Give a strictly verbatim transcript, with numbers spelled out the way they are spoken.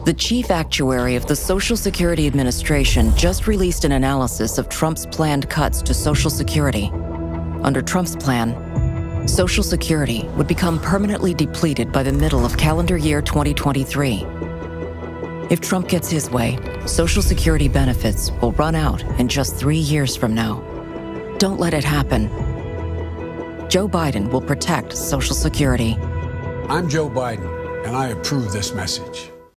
The chief actuary of the Social Security Administration just released an analysis of Trump's planned cuts to Social Security. Under Trump's plan, Social Security would become permanently depleted by the middle of calendar year twenty twenty-three. If Trump gets his way, Social Security benefits will run out in just three years from now. Don't let it happen. Joe Biden will protect Social Security. I'm Joe Biden, and I approve this message.